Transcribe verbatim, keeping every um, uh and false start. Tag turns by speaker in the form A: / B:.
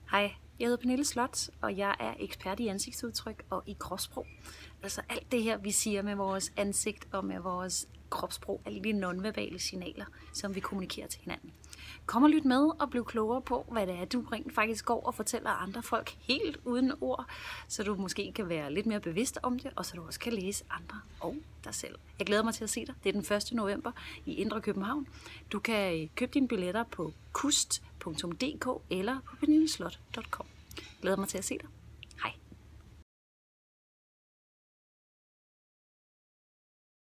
A: Hej, jeg hedder Pernille Slot, og jeg er ekspert i ansigtsudtryk og i kropssprog. Altså alt det her, vi siger med vores ansigt og med vores kropssprog, alle de nonverbale signaler, som vi kommunikerer til hinanden. Kom og lyt med og bliv klogere på, hvad det er, du rent faktisk går og fortæller andre folk helt uden ord, så du måske kan være lidt mere bevidst om det, og så du også kan læse andre og dig selv. Jeg glæder mig til at se dig. Det er den første november i Indre København. Du kan købe dine billetter på kust punktum d k eller på pernilleslot punktum com. Jeg glæder mig til at se dig.